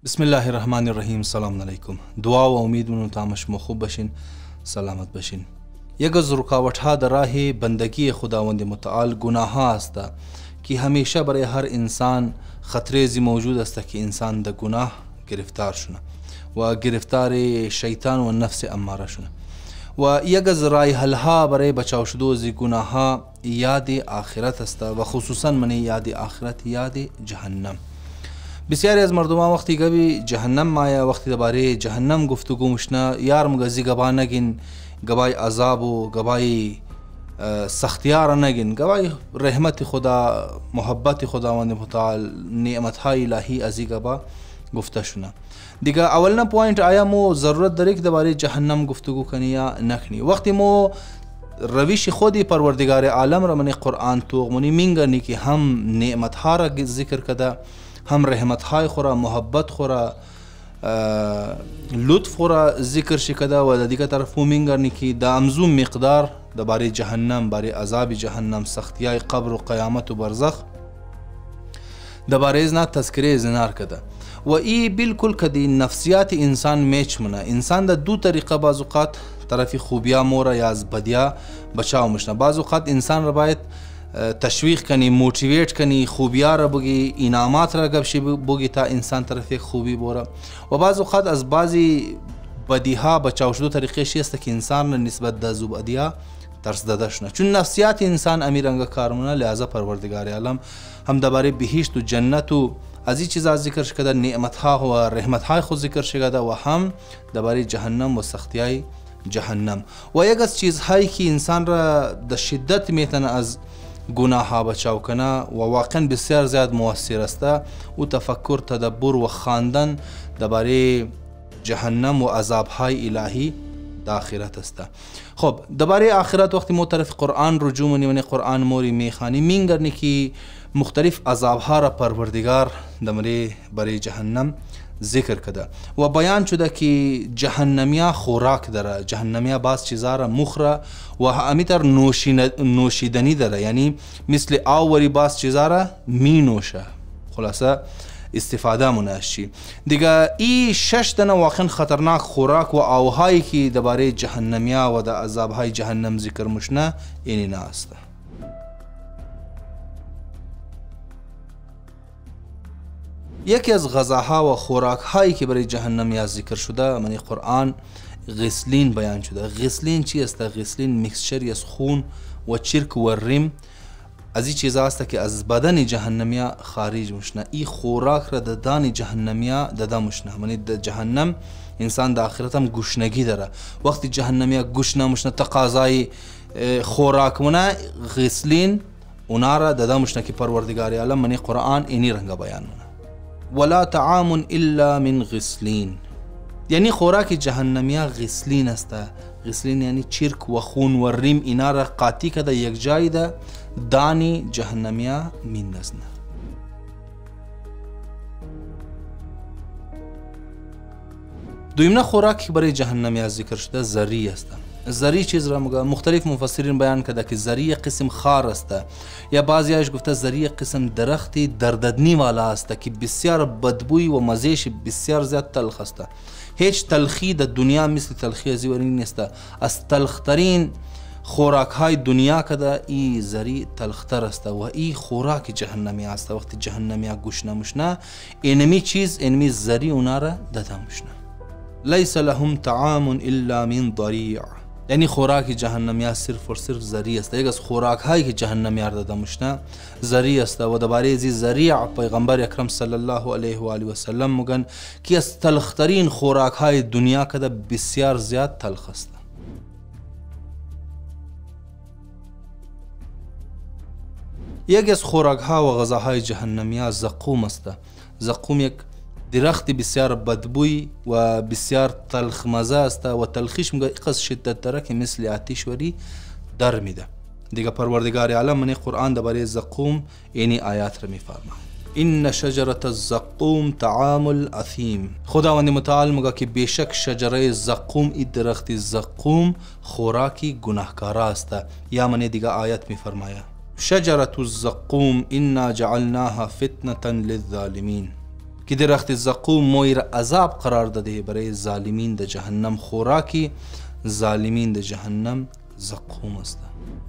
بسم الله الرحمن الرحیم. سلام علیکم. دعا و امید منو تا شما خوب باشین، سلامت باشین. یک از رکاوٹ ها در راه بندگی خداوند متعال گناه ها است که همیشه برای هر انسان خطرزی موجود است که انسان در گناه گرفتار شونه و گرفتار شیطان و نفس اماره شونه و یک از راه حل ها برای بچاو شدن از گناه ها یاد آخرت است و خصوصا من یاد آخرت یاد جهنم. بسیاری از مردم وقتی گوی جهنم مایا وقتی درباره جهنم گفتگو مشنا یار مگزی گبا نگین گبای عذاب و گبای سختیار نگین گبای رحمت خدا محبت خداوند متعال نعمت های الهی ازی گبا گفته شونه دیگه. اولنا پوینت آیا مو ضرورت داره که درباره جهنم گفتگو کنی یا نکنی؟ وقتی مو رویش خودی پروردگار عالم را من قرآن توغمونی مینگرنی که هم نعمت ها را ذکر کده، هم رحمت های خورا، محبت خورا، لطف خورا ذکر شکده و در دیگه طرف مینگرنی که دا امزو مقدار درباره جهنم، برای عذاب جهنم، سختی های قبر و قیامت و برزخ درباره ازنا تذکره ازنار کده و ای بالکل کدی نفسیات انسان میچ منه. انسان دا دو طریقه بعض اوقات طرفی خوبیا موره یا از بدیا بچاو مشنه. بعض اوقات انسان را باید تشویق کنی، موتیویت کنی، خوبیا را بگی، انعامات را گبشی بگی تا انسان طرف یک خوبی بوره. و بعض اوقات از بعضی بدیها بچاو شدو طریقه است که انسان نسبت دا زو بدیا ترس داده شنه. چون نفسیات انسان امیرنگا کارمونه، لحاظا پروردگار عالم هم درباره بهشت و جنت و از این چیزا ذکر شده، نعمت ها و رحمت های خود ذکر شده و هم درباره جهنم و سختی های جهنم. و یک از چیزهایی که انسان را در شدت میتونه از گناه ها بچاو کنه و واقعا بسیار زیاد موثر است و تفکر، تدبر و خواندن درباره جهنم و عذاب های الهی در آخرت است. خب درباره آخرت وقتی ما طرف قرآن رجوع منی قرآن موری میخوانی مینگرنی که مختلف عذاب ها را پروردگار دمری برای جهنم ذکر کده و بیان شده که جهنمیا خوراک داره، جهنمیا بعض چیزا را مخره و همیتر نوشیدنی داره، یعنی مثل آوری بعض چیزا را می نوشه. خلاصه استفاده مناشی دیگه. ای 6 دنه واقعا خطرناک خوراک و آوهایی که درباره جهنمیا و در عذاب های جهنم ذکر مشنه اینی نه است. یکی از غذاها و خوراک هایی که برای جهنمیا ذکر شده من قرآن غسلین بیان شده. غسلین چی است؟ غسلین میکسچری از خون و چرک و ریم از این چیزا است که از بدن جهنمیا خارج مشنه. این خوراک را دادن جهنمیا داده مشنه. یعنی در جهنم انسان در آخرت هم گشنگی داره. وقتی جهنمیا گشنه مشنه تقاضای خوراک منه غسلین اونا را داده مشنه که پروردگار عالم من قرآن اینی رنگ بیان منه. ولا طعام الا من غسلین، یعنی خوراک جهنمیا غسلین است. غسلین یعنی چرک و خون و ریم اینا را قاطی کده یک جای ده دانی جهنمیا میندازنه. دویمنه خوراک برای جهنمیا ذکر شده زری است. زری چیز را مختلف مفسرین بیان کرده که زری قسم خار است یا بعضی هاش گفته زری قسم درختی درددنی والا است که بسیار بدبوی و مزهش بسیار زیاد تلخ است. هیچ تلخی در دنیا مثل تلخی ازیوری نیست. از تلخترین خوراک های دنیا کده ای زری تلختر است و ای خوراک جهنمی است. وقتی جهنمیا گوشنه مشنه اینمی چیز اینمی زری اونا را داده مشنه. لیس لهم طعام الا من ضریع، یعنی خوراک جهنمیا صرف و صرف زری است. یک از خوراک هایی که جهنمیا داده مشنه زری است و درباره ازی زریع پیغمبر اکرم صلی الله علیه و آله و سلم میگن که از تلخترین خوراک های دنیا کده بسیار زیاد تلخ است. یک از خوراک ها و غذاهای جهنمیا زقوم است. زقوم یک درخت بسیار بدبوی و بسیار تلخ مزه است و تلخیش میگه اقص شدت داره که مثل آتش وری در میده دیگه. پروردگار عالم من قرآن درباره زقوم اینی آیات را میفرمه. ان شجرة الزقوم طعام الاثیم. خداوند متعال میگه که بیشک شجره زقوم، این درخت زقوم خوراکی گناهکار است. یا من دیگه آیات میفرماید شجرة الزقوم انا جعلناها فتنة للظالمین. که درخت زقوم موی را عذاب قرار داده برای ظالمین در جهنم خوراکی ظالمین در جهنم زقوم است.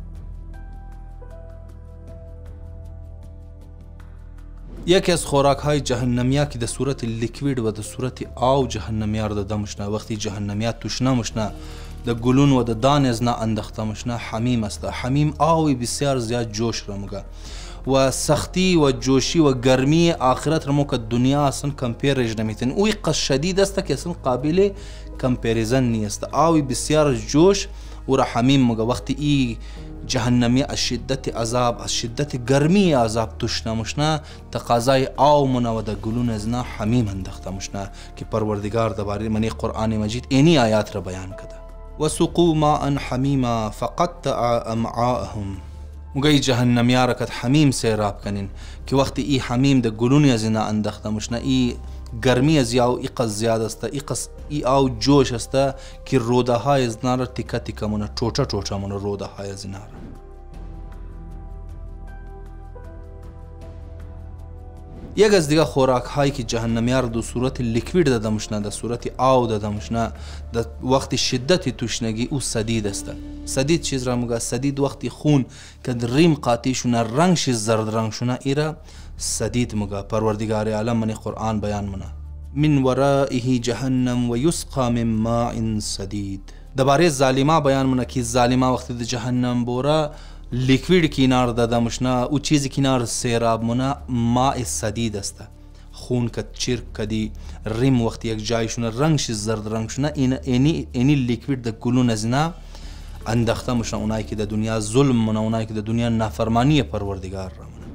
یکی از خوراک های جهنمیا که در صورت لیکوید و در صورت آب جهنمیا را داده میشنه، وقتی جهنمیا تشنه میشنه در گلون و در دان از نه انداخته میشنه حمیم است. حمیم آوی بسیار زیاد جوش را مگه و سختی و جوشی و گرمی آخرت را که دنیا اصلا کمپیرش نمیتن. اوی قصد شدید است که اصلا قابل کمپیریزن نیست. آوی بسیار جوش و را حمیم مگه وقتی ای جهنمی از شدت عذاب از شدت گرمی عذاب تشنه مشنه تقاضای آو منه و در گلون از نه حمیم انداخته مشنه که پروردگار درباره منی قرآن مجید اینی آیات را بیان کرده. و سقوا ماء حمیما فقطع امعاءهم. مگه جهنمیا را کت حمیم سیراب کنین که وقتی ای حمیم در گلونی از نه انداخته مشنه ای گرمی از یاو ای قصد زیاد است ای آو جوش است که روده های از نار تیکه تیکه مونه ټوټه ټوټه مونه روده های از نار. یک از دیگه خوراک هایی که جهنمیا را در صورت لیکوید داده میشنه در صورت آو داده میشنه در وقت شدت تشنگی او سدید است. سدید چیز را میگه؟ سدید وقتی خون که ریم قاطی شونه رنگش زرد رنگ شونه ایرا سدید میگه. پروردگار عالم من قرآن بیان منه من ورائه جهنم و یسقى من ماء سدید. درباره ظالما بیان منه که ظالما وقتی در جهنم بوره لیکوید کنار داده مشنه او چیزی کنار سیراب منه ماء سدید است. خون که چرک کدی ریم وقتی یک جای شونه رنگش زرد رنگ شونه اینی لیکوید در گلون از نه انداخته مشنه اونایی که در دنیا ظلم منه اونایی که در دنیا نافرمانی پروردگار را منه.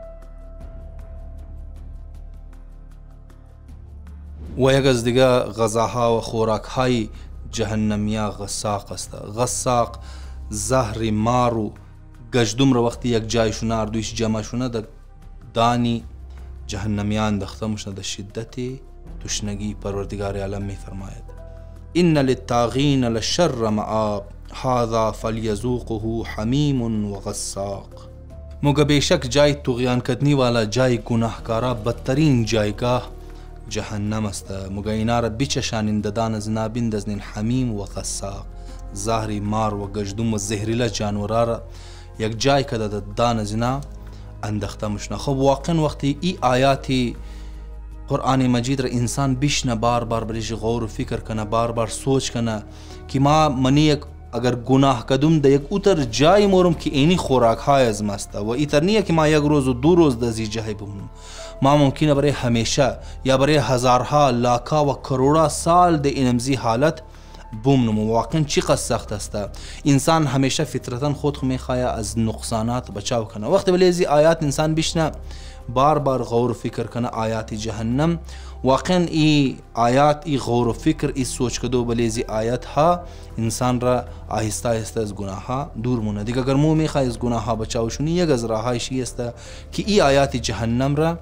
و یک از دیگه غذاها و خوراک های جهنمیا غساق است. غساق زهر مارو گشدم را وقتی یک جای شونه اردویش جمع شونه در دانی جهنمیا انداخته مشنه در شدت تشنگی. پروردگار عالم می فرماید ان للطاغین لشر مآب هذا فلیذوقه حمیم و غساق. مگه بیشک جای طغیان کردنی والا جای گناهکارا بدترین جایگاه جهنم است. مگه اینا را بچشانین ددان از نابندزنین حمیم و غساق زهری مار و گشدم و زهریله جانورا را یک جای که در دان از اینا انداخته مشنه. خب واقعا وقتی ای آیاتی قرآن مجید را انسان بشنه بار بار بریش غور و فکر کنه بار بار سوچ کنه که ما منی یک اگر گناه کدوم در یک اوتر جای مورم که اینی خوراک های از ماسته و ایتر نیه که ما یک روز و دو روز در زی جای بمونم. ما ممکنه برای همیشه یا برای هزارها لاکا و کروڑا سال در اینمزی حالت بمونم. واقعا چقدر سخت است. انسان همیشه فطرتا خود میخواه از نقصانات بچاو کنه. وقتی بلیزی آیات انسان بشنه بار بار غور و فکر کنه آیات جهنم واقعا ای آیات ای غور و فکر ای سوچ کدو بلیزی آیات ها انسان را آهسته آهسته از گناه ها دور مونه. دیگه اگر مو میخواه از گناه ها بچاو شونی یک از راهایشی است که ای آیات جهنم را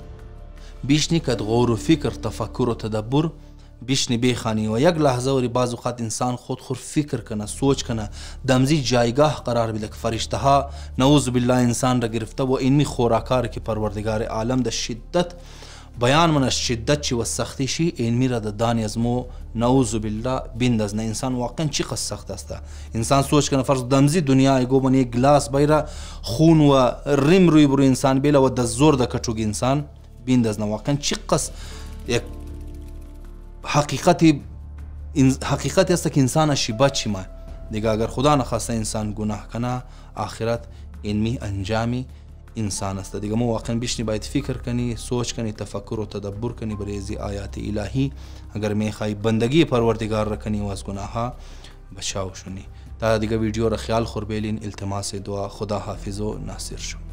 بیشنی کد غور و فکر تفکر و تدبر بیشنی بخانی و یک لحظه وری بعض اوقات انسان خود فکر کنه سوچ کنه دمزی جایگاه قرار بده که فرشته ها نعوذ بالله انسان را گرفته و اینمی خوراکار که پروردگار عالم در شدت بیان من شدت چی و سختی شی اینمی را در دانی از مو نعوذ بالله بندازنه. انسان واقعا چقدر سخت است. انسان سوچ کنه فرض دمزی دنیا گو من یک گلاس بیره خون و ریم روی برو انسان بیله و در زور در کچوگ انسان بندازنه. واقعا چقدر یک حقیقت است که انسان شیبه چی ما دیگه اگر خدا نخواسته انسان گناه کنه آخرت اینمی انجامی انسان است. دیگه مو واقعا بیشنی باید فکر کنی سوچ کنی تفکر و تدبر کنی برای ازی آیات الهی اگر میخوای بندگی پروردگار را کنی و از گناه ها بچاو شونی. تا دیگه ویدیو را خیال خور بیلین. التماس دعا. خدا حافظ و ناصر شو.